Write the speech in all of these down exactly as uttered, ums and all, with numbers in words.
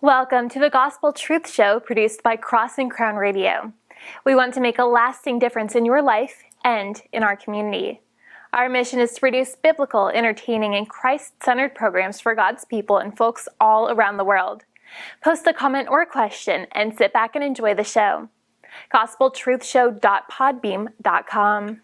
Welcome to the Gospel Truth Show produced by Cross and Crown Radio. We want to make a lasting difference in your life and in our community. Our mission is to produce biblical, entertaining, and Christ-centered programs for God's people and folks all around the world. Post a comment or question and sit back and enjoy the show. gospel truth show dot podbeam dot com.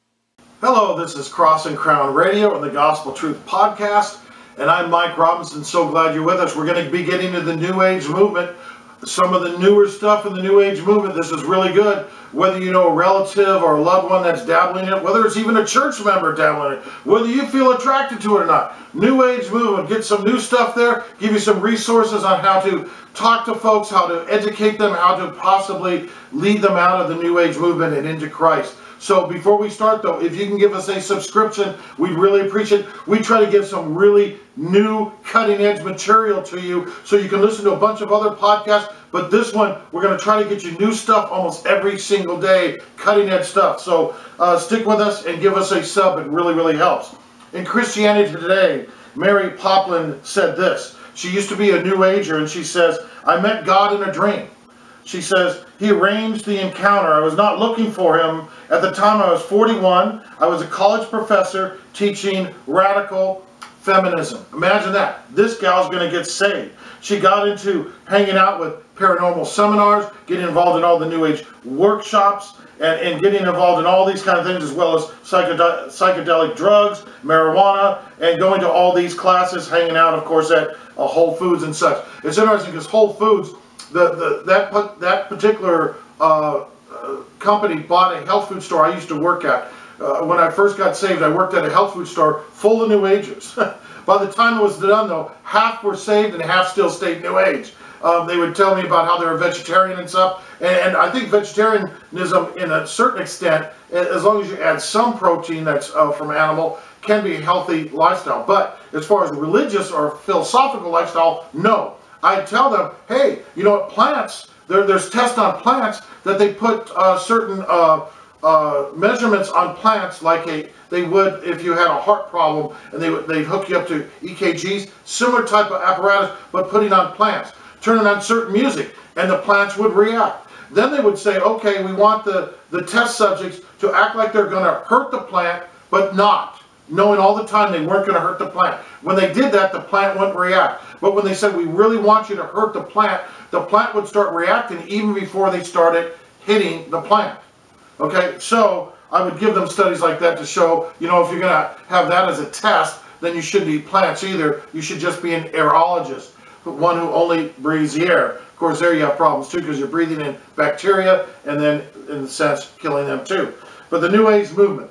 Hello, this is Cross and Crown Radio and the Gospel Truth Podcast. And I'm Mike Robinson. So glad you're with us. We're going to be getting to the New Age movement. Some of the newer stuff in the New Age movement. This is really good. Whether you know a relative or a loved one that's dabbling in it, whether it's even a church member dabbling in it, whether you feel attracted to it or not. New Age movement. Get some new stuff there. Give you some resources on how to talk to folks, how to educate them, how to possibly lead them out of the New Age movement and into Christ. So before we start though, if you can give us a subscription, we'd really appreciate it. We try to give some really new cutting edge material to you so you can listen to a bunch of other podcasts. But this one, we're going to try to get you new stuff almost every single day, cutting edge stuff. So uh, stick with us and give us a sub. It really, really helps. In Christianity Today, Mary Poplin said this. She used to be a New Ager and she says, I met God in a dream. She says, he arranged the encounter. I was not looking for him. At the time I was forty-one. I was a college professor teaching radical feminism. Imagine that. This gal's going to get saved. She got into hanging out with paranormal seminars, getting involved in all the New Age workshops, and, and getting involved in all these kind of things, as well as psychedelic, psychedelic drugs, marijuana, and going to all these classes, hanging out, of course, at uh, Whole Foods and such. It's interesting because Whole Foods, The, the, that, that particular uh, uh, company bought a health food store I used to work at. Uh, when I first got saved, I worked at a health food store full of New Agers. By the time it was done, though, half were saved and half still stayed New Age. Um, they would tell me about how they were vegetarian and stuff. And, and I think vegetarianism, in a certain extent, as long as you add some protein that's uh, from animal, can be a healthy lifestyle. But as far as religious or philosophical lifestyle, no. I tell them, hey, you know what, plants, there, there's tests on plants that they put uh, certain uh, uh, measurements on plants like a they would if you had a heart problem, and they would they'd hook you up to E K Gs, similar type of apparatus, but putting on plants, turning on certain music, and the plants would react. Then they would say, okay, we want the, the test subjects to act like they're going to hurt the plant, but not, knowing all the time they weren't going to hurt the plant. When they did that, the plant wouldn't react. But when they said, we really want you to hurt the plant, the plant would start reacting even before they started hitting the plant. Okay, so I would give them studies like that to show, you know, if you're going to have that as a test, then you shouldn't eat plants either. You should just be an aerologist, one who only breathes the air. Of course, there you have problems too, because you're breathing in bacteria and then, in a sense, killing them too. But the New Age movement,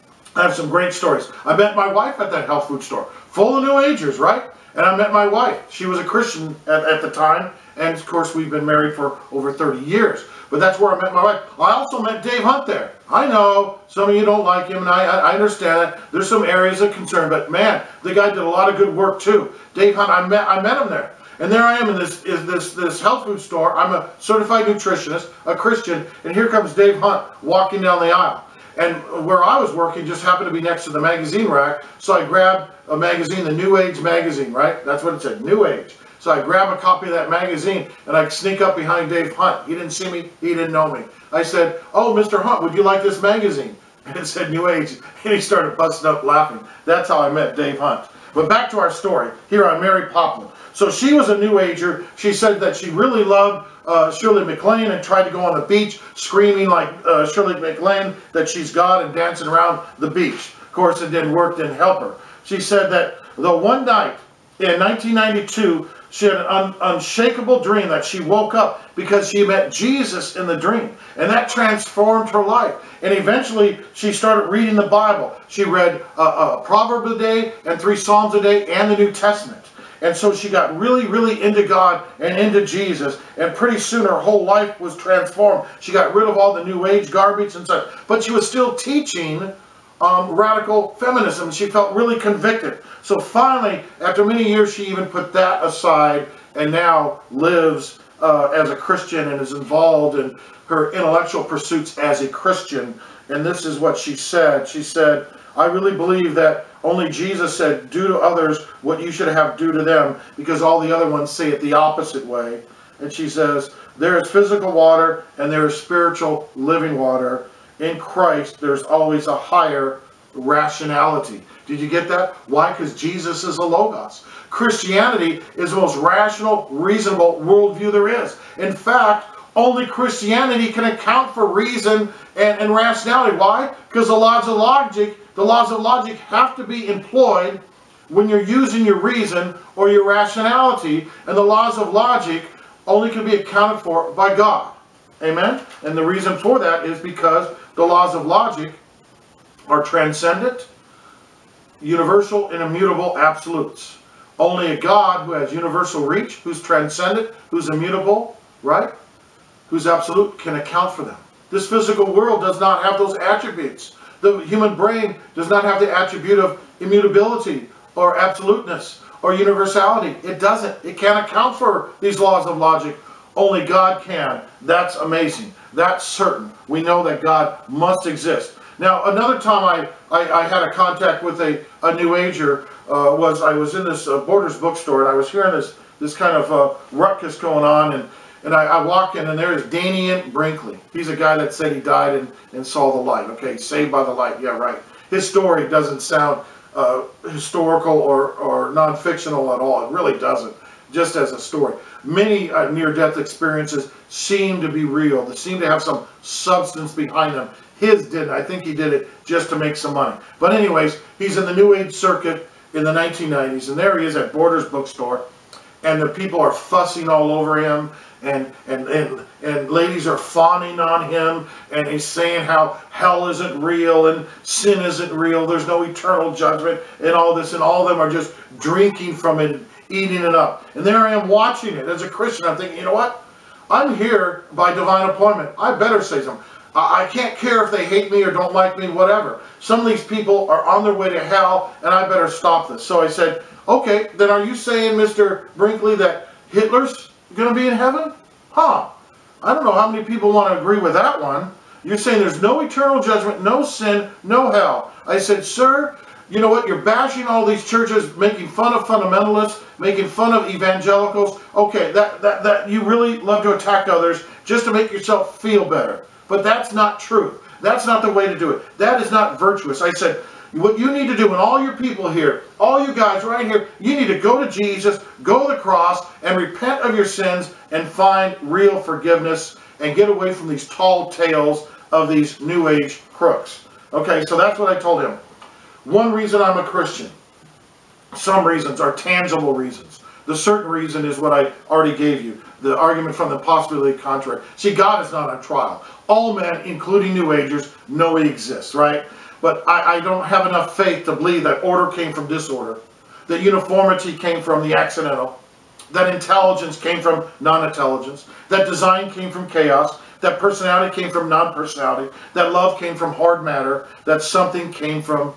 I have some great stories. I met my wife at that health food store, full of New Agers, right? And I met my wife. She was a Christian at, at the time, and of course we've been married for over thirty years. But that's where I met my wife. I also met Dave Hunt there. I know some of you don't like him, and I, I understand that. There's some areas of concern, but man, the guy did a lot of good work too. Dave Hunt, I met, I met him there. And there I am in this, is this, this health food store. I'm a certified nutritionist, a Christian, and here comes Dave Hunt walking down the aisle. And where I was working just happened to be next to the magazine rack, so I grabbed a magazine, the New Age magazine, right? That's what it said, New Age. So I grab a copy of that magazine, and I sneak up behind Dave Hunt. He didn't see me, he didn't know me. I said, oh, Mister Hunt, would you like this magazine? And it said New Age, and he started busting up laughing. That's how I met Dave Hunt. But back to our story, here on Mary Poplin. So she was a New Ager. She said that she really loved uh, Shirley MacLaine and tried to go on the beach screaming like uh, Shirley MacLaine that she's God and dancing around the beach. Of course, it didn't work, didn't help her. She said that the one night in nineteen ninety-two, she had an un unshakable dream that she woke up because she met Jesus in the dream. And that transformed her life. And eventually, she started reading the Bible. She read a, a proverb a day and three Psalms a day and the New Testament. And so she got really, really into God and into Jesus. And pretty soon her whole life was transformed. She got rid of all the New Age garbage and such. But she was still teaching um, radical feminism. She felt really convicted. So finally, after many years, she even put that aside and now lives uh, as a Christian and is involved in her intellectual pursuits as a Christian. And this is what she said. She said, I really believe that only Jesus said, do to others what you should have do to them, because all the other ones say it the opposite way. And she says, there is physical water and there is spiritual living water. In Christ, there's always a higher rationality. Did you get that? Why? Because Jesus is a Logos. Christianity is the most rational, reasonable worldview there is. In fact, only Christianity can account for reason and, and rationality. Why? Because the laws of logic, the laws of logic have to be employed when you're using your reason or your rationality, and the laws of logic only can be accounted for by God. Amen? And the reason for that is because the laws of logic are transcendent, universal, and immutable absolutes. Only a God who has universal reach, who's transcendent, who's immutable, right? Who's absolute, can account for them. This physical world does not have those attributes. The human brain does not have the attribute of immutability or absoluteness or universality. It doesn't. It can't account for these laws of logic. Only God can. That's amazing. That's certain. We know that God must exist. Now, another time I, I, I had a contact with a, a New Ager uh, was I was in this uh, Borders bookstore, and I was hearing this this kind of uh, ruckus going on, and, and I, I walk in, and there's Daniel Brinkley. He's a guy that said he died and, and saw the light. Okay, saved by the light. Yeah, right. His story doesn't sound uh, historical or, or non-fictional at all. It really doesn't, just as a story. Many uh, near-death experiences seem to be real. They seem to have some substance behind them. His didn't. I think he did it just to make some money. But anyways, he's in the New Age circuit in the nineteen nineties, and there he is at Borders bookstore, and the people are fussing all over him, and and and and ladies are fawning on him, and he's saying how hell isn't real and sin isn't real. There's no eternal judgment and all this, and all of them are just drinking from it, eating it up. And there I am watching it as a Christian. I'm thinking, you know what? I'm here by divine appointment. I better say something. I can't care if they hate me or don't like me, whatever. Some of these people are on their way to hell, and I better stop this. So I said, okay, then are you saying, Mister Brinkley, that Hitler's going to be in heaven? Huh. I don't know how many people want to agree with that one. You're saying there's no eternal judgment, no sin, no hell. I said, sir, you know what? You're bashing all these churches, making fun of fundamentalists, making fun of evangelicals. Okay, that, that, that you really love to attack others just to make yourself feel better. But that's not truth. That's not the way to do it. That is not virtuous. I said, what you need to do, and all your people here, all you guys right here, you need to go to Jesus, go to the cross, and repent of your sins, and find real forgiveness, and get away from these tall tales of these New Age crooks. Okay, so that's what I told him. One reason I'm a Christian. Some reasons are tangible reasons. The certain reason is what I already gave you. The argument from the possibility contrary. See, God is not on trial. All men, including New Agers, know He exists, right? But I, I don't have enough faith to believe that order came from disorder, that uniformity came from the accidental, that intelligence came from non-intelligence, that design came from chaos, that personality came from non-personality, that love came from hard matter, that something came from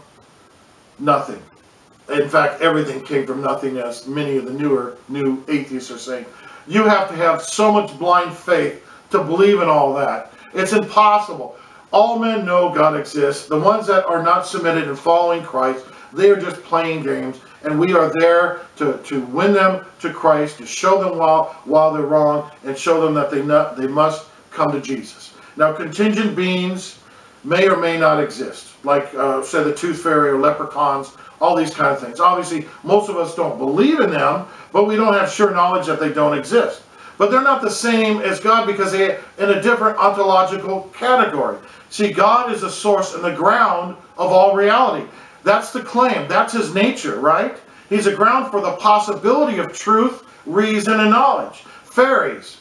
nothing. In fact, everything came from nothing, as many of the newer new atheists are saying. You have to have so much blind faith to believe in all that. It's impossible. All men know God exists. The ones that are not submitted and following Christ, they are just playing games. And we are there to, to win them to Christ, to show them while, while they're wrong, and show them that they, not, they must come to Jesus. Now, contingent beings may or may not exist. Like, uh, say, the Tooth Fairy or leprechauns, all these kind of things. Obviously, most of us don't believe in them, but we don't have sure knowledge that they don't exist. But they're not the same as God because they're in a different ontological category. See, God is the source and the ground of all reality. That's the claim. That's His nature, right? He's a ground for the possibility of truth, reason, and knowledge. Fairies,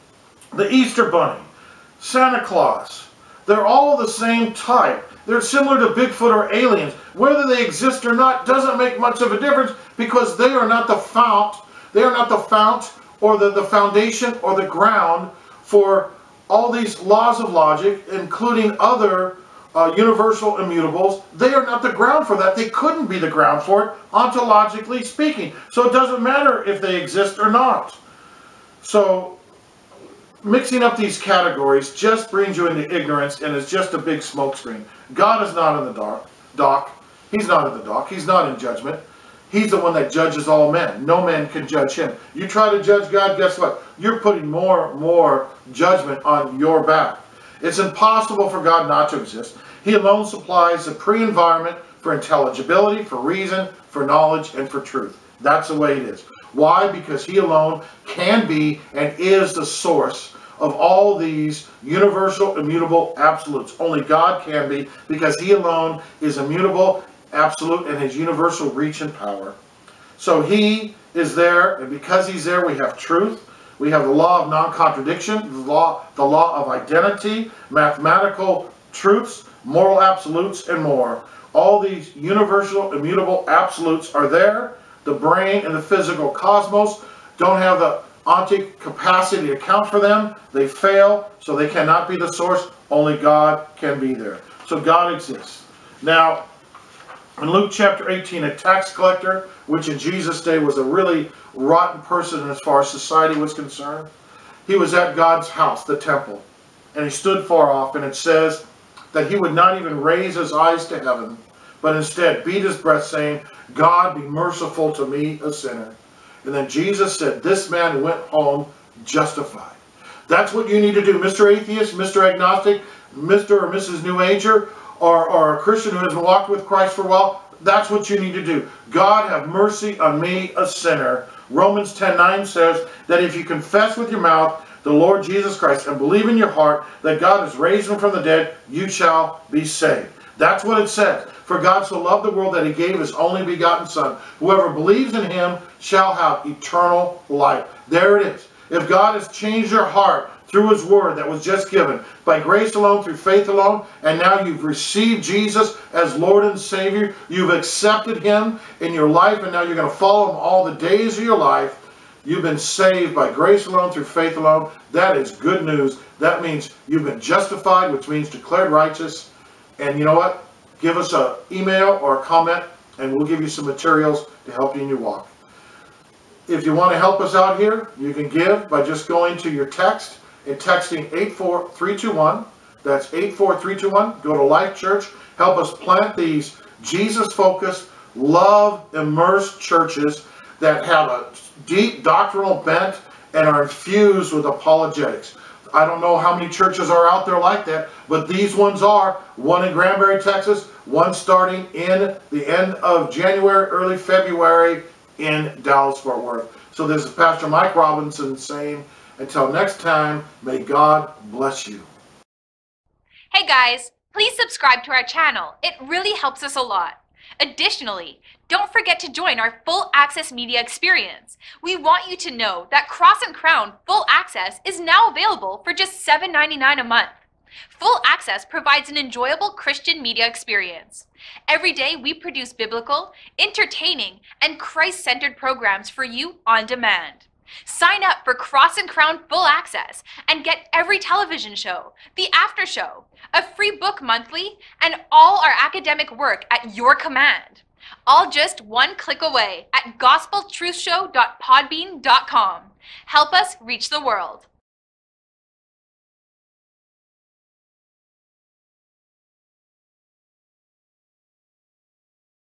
the Easter Bunny, Santa Claus, they're all the same type. They're similar to Bigfoot or aliens. Whether they exist or not doesn't make much of a difference because they are not the fount, they are not the fount or the, the foundation or the ground for all these laws of logic, including other uh, universal immutables. They are not the ground for that. They couldn't be the ground for it, ontologically speaking. So it doesn't matter if they exist or not. So mixing up these categories just brings you into ignorance and is just a big smokescreen. God is not in the dark, dock. He's not in the dock. He's not in judgment. He's the one that judges all men. No man can judge him. You try to judge God, guess what? You're putting more and more judgment on your back. It's impossible for God not to exist. He alone supplies the pre-environment for intelligibility, for reason, for knowledge, and for truth. That's the way it is. Why? Because he alone can be and is the source of all these universal, immutable absolutes. Only God can be, because he alone is immutable, absolute, and his universal reach and power. So he is there, and because he's there, we have truth. We have the law of non-contradiction, the law, the law of identity, mathematical truths, moral absolutes, and more. All these universal, immutable absolutes are there. The brain and the physical cosmos don't have the ontic capacity to account for them. They fail, so they cannot be the source. Only God can be there. So God exists. Now, in Luke chapter eighteen, a tax collector, which in Jesus' day was a really rotten person as far as society was concerned, he was at God's house, the temple, and he stood far off, and it says that he would not even raise his eyes to heaven, but instead beat his breast, saying, God, be merciful to me, a sinner. And then Jesus said, this man went home justified. That's what you need to do, Mister Atheist, Mister Agnostic, Mister or Missus New Ager, or, or a Christian who hasn't walked with Christ for a while. That's what you need to do. God, have mercy on me, a sinner. Romans ten nine says that if you confess with your mouth the Lord Jesus Christ and believe in your heart that God has raised him from the dead, you shall be saved. That's what it says. For God so loved the world that he gave his only begotten Son. Whoever believes in him shall have eternal life. There it is. If God has changed your heart through his word that was just given, by grace alone, through faith alone, and now you've received Jesus as Lord and Savior, you've accepted him in your life, and now you're going to follow him all the days of your life, you've been saved by grace alone, through faith alone. That is good news. That means you've been justified, which means declared righteous. And you know what? Give us an email or a comment, and we'll give you some materials to help you in your walk. If you want to help us out here, you can give by just going to your text and texting eight four three two one. That's eight four three two one. Go to Life Church. Help us plant these Jesus-focused, love-immersed churches that have a deep doctrinal bent and are infused with apologetics. I don't know how many churches are out there like that, but these ones are. One in Granbury, Texas, one starting in the end of January, early February in Dallas-Fort Worth. So this is Pastor Mike Robinson saying, until next time, may God bless you. Hey guys, please subscribe to our channel. It really helps us a lot. Additionally, don't forget to join our Full Access Media experience. We want you to know that Cross and Crown Full Access is now available for just seven ninety-nine a month. Full Access provides an enjoyable Christian media experience. Every day we produce biblical, entertaining, and Christ-centered programs for you on demand. Sign up for Cross and Crown Full Access and get every television show, the after show, a free book monthly, and all our academic work at your command. All just one click away at gospel truth show dot podbean dot com. Help us reach the world.